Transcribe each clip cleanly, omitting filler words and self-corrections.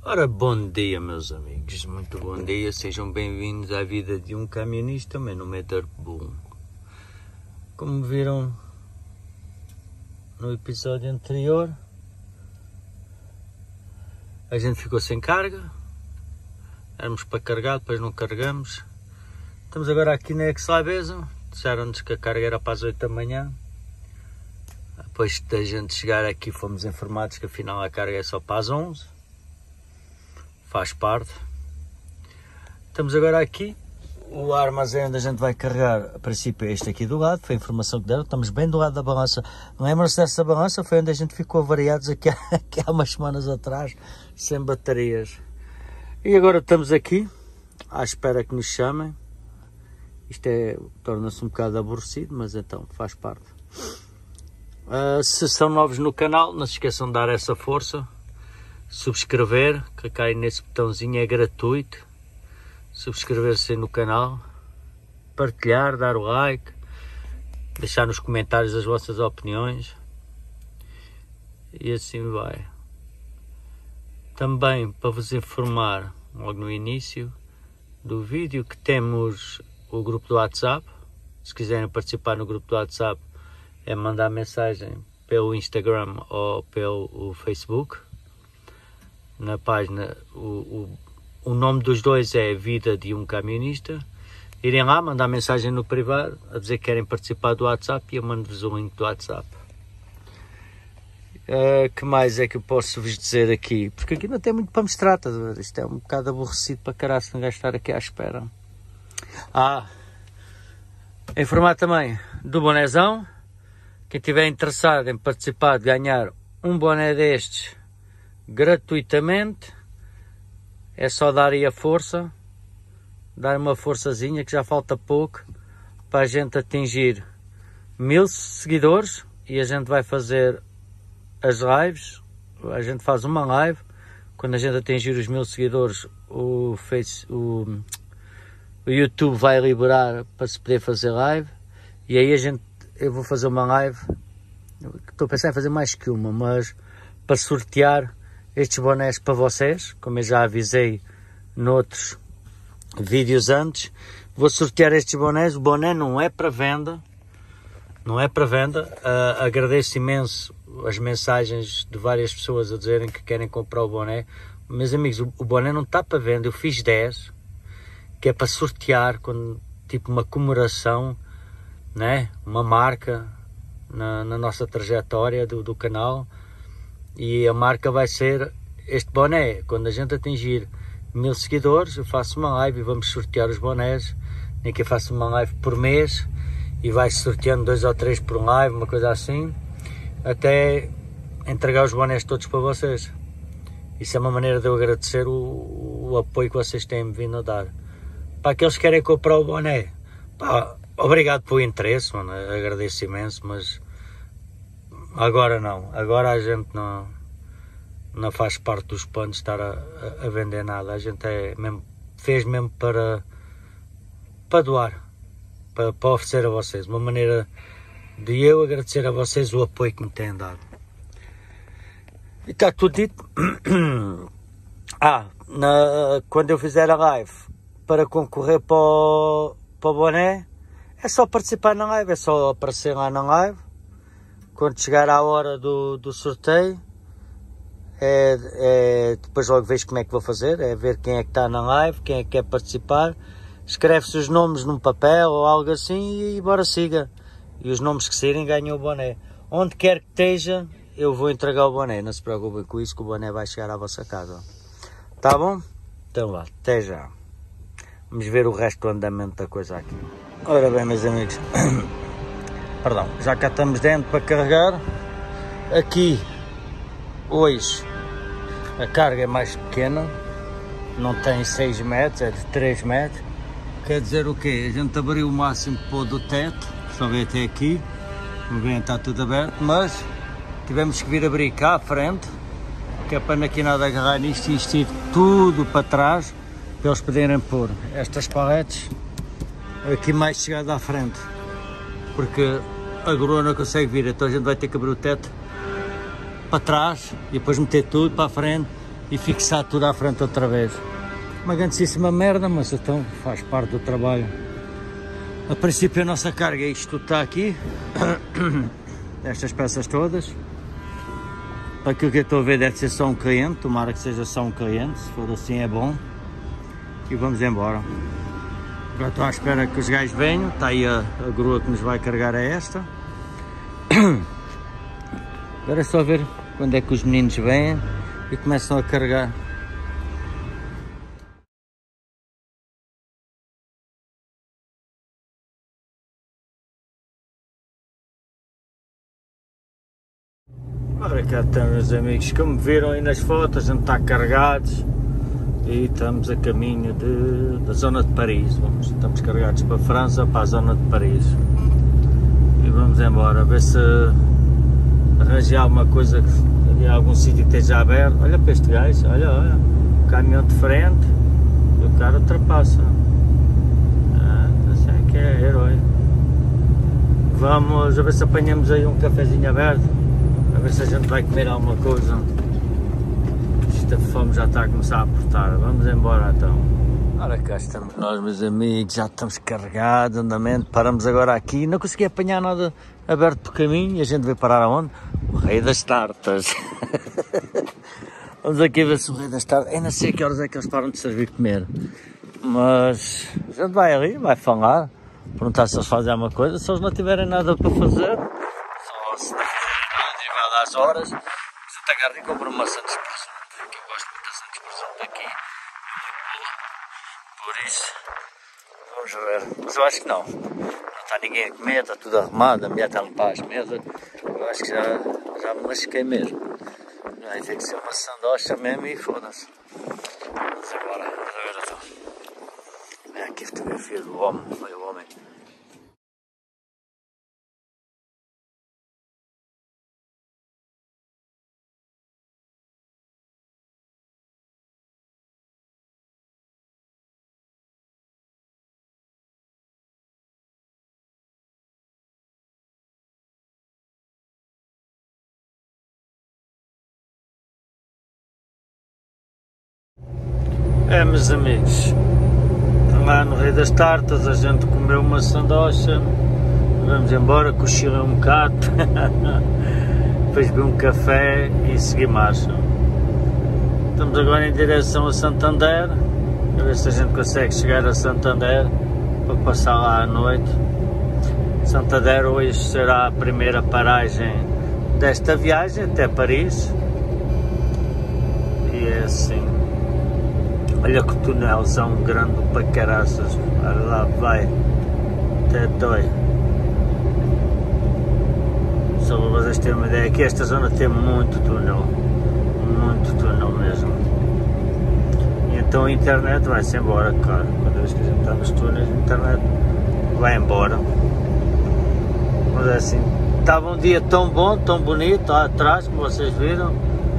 Ora, bom dia, meus amigos, muito bom dia, sejam bem-vindos à vida de um camionista. Meu nome é Darboom. Como viram no episódio anterior, a gente ficou sem carga, éramos para carregar, depois não carregamos. Estamos agora aqui na Exlabesa, disseram-nos que a carga era para as 8 da manhã. Depois da gente chegar aqui fomos informados que afinal a carga é só para as 11. Faz parte. Estamos agora aqui. O armazém onde a gente vai carregar, a princípio é este aqui do lado. Foi a informação que deram. Estamos bem do lado da balança. Lembram-se dessa balança? Foi onde a gente ficou avariados aqui há umas semanas atrás, sem baterias. E agora estamos aqui, à espera que nos chamem. Isto torna-se um bocado aborrecido, mas então faz parte. Se são novos no canal, não se esqueçam de dar essa força. Subscrever, clicar aí nesse botãozinho, é gratuito. Subscrever-se no canal, partilhar, dar o like, deixar nos comentários as vossas opiniões e assim vai. Também para vos informar logo no início do vídeo que temos o grupo do WhatsApp. Se quiserem participar no grupo do WhatsApp é mandar mensagem pelo Instagram ou pelo Facebook. Na página, o nome dos dois é Vida de um Camionista. Irem lá, mandar mensagem no privado, a dizer que querem participar do WhatsApp e eu mando-vos o link do WhatsApp. Que mais é que eu posso vos dizer aqui? Porque aqui não tem muito para mostrar, tá? Isto é um bocado aborrecido para caralho se não estar aqui à espera. Informar também do bonézão. Quem estiver interessado em participar de ganhar um boné destes gratuitamente, é só dar aí a força, dar uma forçazinha que já falta pouco para a gente atingir 1000 seguidores e a gente vai fazer as lives. A gente faz uma live quando a gente atingir os 1000 seguidores. O YouTube vai liberar para se poder fazer live e aí eu vou fazer uma live. Estou a pensar em fazer mais que uma, mas para sortear estes bonés para vocês, como eu já avisei noutros vídeos antes, vou sortear estes bonés. O boné não é para venda, agradeço imenso as mensagens de várias pessoas a dizerem que querem comprar o boné. Meus amigos, o boné não está para venda, eu fiz 10, que é para sortear, tipo uma comemoração, né? Uma marca na nossa trajetória do canal. E a marca vai ser este boné. Quando a gente atingir 1000 seguidores, eu faço uma live e vamos sortear os bonés. Nem que eu faça uma live por mês e vai sorteando 2 ou 3 por live, uma coisa assim, até entregar os bonés todos para vocês. Isso é uma maneira de eu agradecer o apoio que vocês têm vindo a dar. Para aqueles que querem comprar o boné, obrigado pelo interesse, mano, agradeço imenso, mas agora não, agora a gente não faz parte dos planos de estar a vender nada. A gente fez mesmo para doar, para oferecer a vocês, uma maneira de eu agradecer a vocês o apoio que me têm dado. E está tudo dito. Quando eu fizer a live para concorrer para o boné, é só participar na live, é só aparecer lá na live. Quando chegar à hora do sorteio, depois logo vejo como é que vou fazer, é ver quem é que está na live, quem é que quer participar, escreve-se os nomes num papel ou algo assim e bora siga. E os nomes que saírem ganham o boné. Onde quer que esteja, eu vou entregar o boné, não se preocupem com isso, que o boné vai chegar à vossa casa. Tá bom? Então lá, até já. Vamos ver o resto do andamento da coisa aqui. Ora bem, meus amigos. Perdão, já cá estamos dentro para carregar. Aqui, hoje, a carga é mais pequena, não tem 6 metros, é de 3 metros. Quer dizer o quê? A gente abriu o máximo do teto, só veio até aqui, como veem está tudo aberto, mas tivemos que vir abrir cá à frente, que é para aqui nada agarrar nisto e isto ir tudo para trás, para eles poderem pôr estas paletes aqui mais chegado à frente, porque a grua não consegue vir, então a gente vai ter que abrir o teto para trás e depois meter tudo para a frente e fixar tudo à frente outra vez. Uma grandíssima merda, mas então faz parte do trabalho. A princípio a nossa carga é isto tudo está aqui, estas peças todas. Para aquilo que eu estou a ver deve ser só um cliente, tomara que seja só um cliente, se for assim é bom. E vamos embora. Agora estou à espera que os gajos venham, está aí a grua que nos vai carregar é esta. Agora é só ver quando é que os meninos vêm e começam a carregar. Ora cá estamos, meus amigos, como viram aí nas fotos, a gente está carregados e estamos a caminho da zona de Paris. Estamos carregados para a França, para a zona de Paris. E vamos embora, a ver se arranjar alguma coisa, que algum sítio que esteja aberto. Olha para este gajo, olha, o caminhão de frente e o cara ultrapassa. Assim que é herói. Vamos a ver se apanhamos aí um cafezinho aberto. A ver se a gente vai comer alguma coisa. Esta fome já está a começar a apertar. Vamos embora então. Ora cá estamos nós, meus amigos, já estamos carregados, andamento. Paramos agora aqui. Não consegui apanhar nada aberto por caminho e a gente veio parar aonde? O Rei das Tartas. Vamos aqui ver se o Rei das Tartas... Eu não sei a que horas é que eles param de servir comer. Mas a gente vai ali, vai falar, perguntar se eles fazem alguma coisa. Se eles não tiverem nada para fazer, só se às horas, você está agarrado e compra uma maçã de presunto, que eu gosto muito da maçã de presunto aqui, por isso, vamos ver, mas eu acho que não está ninguém a comer, está tudo arrumado, a mulher está a limpar as mesas, eu acho que já me lasquei mesmo, vai ter que ser uma sandocha mesmo e foda-se. Vamos embora, ver então. É aqui a fotografia do homem, olha o homem. Meus amigos, lá no Rei das Tartas a gente comeu uma sandocha, vamos embora, cochilei um bocado, depois bebi um café e segui marcha. Estamos agora em direção a Santander, a ver se a gente consegue chegar a Santander para passar lá à noite. Santander hoje será a primeira paragem desta viagem até Paris e é assim. Olha que tunelzão grande para caraças, olha lá vai, até dói. Só para vocês terem uma ideia, aqui esta zona tem muito túnel mesmo. E então a internet vai-se embora, claro, cada vez que a gente está nos túneis, a internet vai embora. Mas é assim, estava um dia tão bom, tão bonito lá atrás, como vocês viram.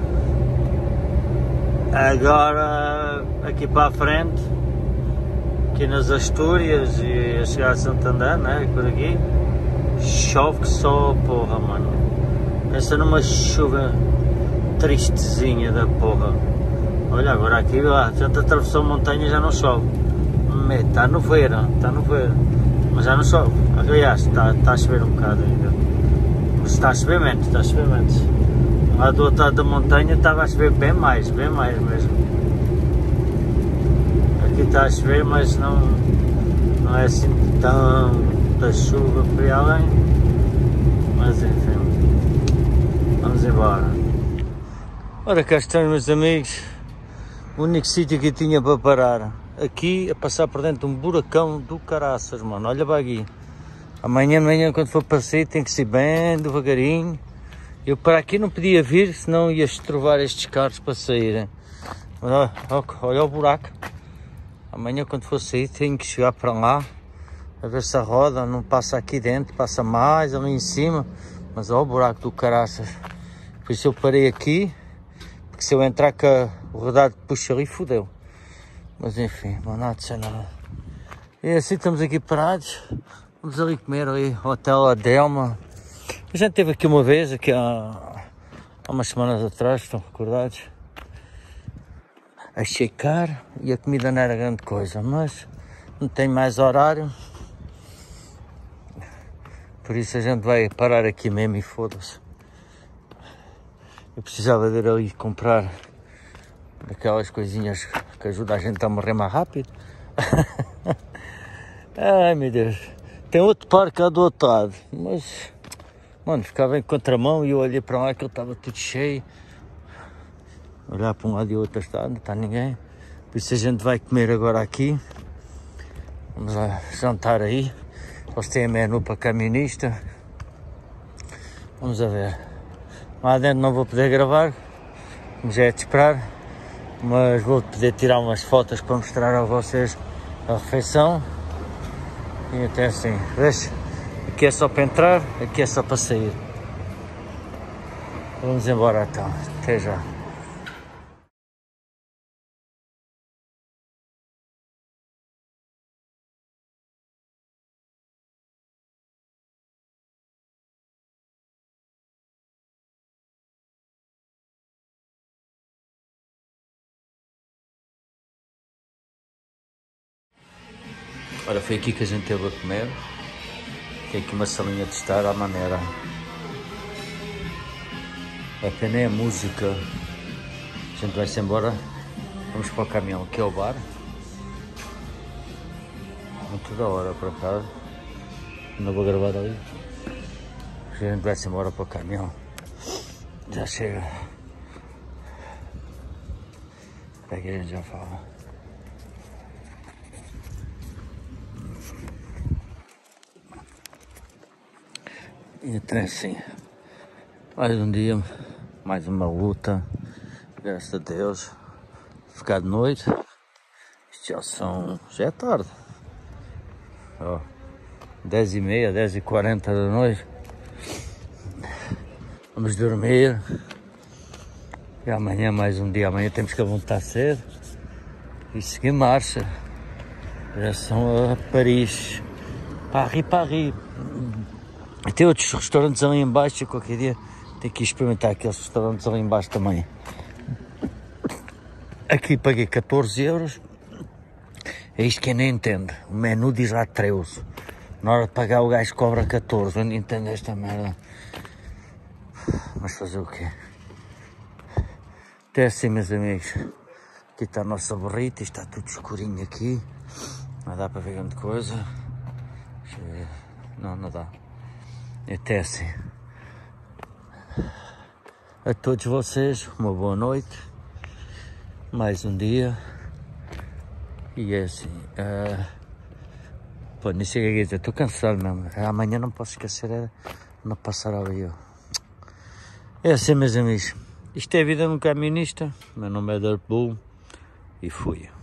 Agora, aqui para a frente, aqui nas Astúrias e a chegar a Santander, né, por aqui, chove que só, porra, mano. Pensa numa chuva tristezinha da porra. Olha, agora aqui, a gente atravessou a montanha e já não chove. Está no verão, mas já não chove. Aliás, está a chover um bocado ainda. Mas está a chover menos, Lá do outro lado da montanha estava a chover bem mais mesmo. Aqui está a chover, mas não é assim tanta chuva por aí além. Mas enfim, vamos embora. Ora, cá estamos, meus amigos. O único sítio que eu tinha para parar. Aqui a passar por dentro de um buracão do caraças, mano. Olha para aqui. Amanhã quando for para sair tem que ser bem devagarinho. Eu para aqui não podia vir, senão ia estrovar estes carros para saírem. Olha o buraco. Amanhã quando for sair tenho que chegar para lá, a ver se a roda não passa aqui dentro, passa mais ali em cima. Mas olha o buraco do caraças. Por isso eu parei aqui, porque se eu entrar com o rodado que puxa ali, fodeu. Mas enfim, não nada de nada. E assim estamos aqui parados. Vamos ali comer ali, Hotel Adelma. A gente esteve aqui uma vez, aqui há umas semanas atrás, estão recordados? a checar e a comida não era grande coisa, mas não tem mais horário. Por isso a gente vai parar aqui mesmo e foda-se. Eu precisava de ir ali comprar aquelas coisinhas que ajudam a gente a morrer mais rápido. Ai meu Deus. Tem outro parque lá do outro lado, mas mano, ficava em contramão e eu olhei para lá que ele estava tudo cheio. Olhar para um lado e o outro está, não está ninguém. Por isso a gente vai comer agora aqui. Vamos lá jantar aí. Eles têm menu para camionista. Vamos a ver. Lá dentro não vou poder gravar, como já é de esperar. Mas vou poder tirar umas fotos para mostrar a vocês a refeição. E até assim, veja. Aqui é só para entrar, aqui é só para sair. Vamos embora então. Até já. Ora, foi aqui que a gente teve a comer. Tem aqui uma salinha de estar à maneira. A pena é a música. A gente vai-se embora. Vamos para o caminhão, aqui é o bar. Muito da hora para cá. Não vou gravar ali. A gente vai-se embora para o caminhão. Já chega. Aqui a gente já fala. E então assim, mais um dia, mais uma luta, graças a Deus, ficar de noite, já é tarde, ó, 10h30, 10h40 da noite, vamos dormir, e amanhã mais um dia, amanhã temos que levantar cedo, e seguir marcha, direção a Paris, Paris. Tem outros restaurantes ali em baixo e qualquer dia tenho que experimentar aqueles restaurantes ali em baixo também. Aqui paguei 14 euros. É isto que eu nem entendo. O menu diz lá 13. Na hora de pagar o gajo cobra 14. Eu não entendo esta merda. Mas fazer o quê? Até assim, meus amigos. Aqui está a nossa borrita. Está tudo escurinho aqui. Não dá para ver grande coisa. Deixa eu ver. Não dá. Até assim. A todos vocês, uma boa noite. Mais um dia. E é assim. Pô, nem sei o que é dizer. Estou cansado mesmo. Amanhã não posso esquecer. Não passar ali eu. É assim, meus amigos. Isto é a vida de um camionista. Meu nome é Dirt Bull. E fui.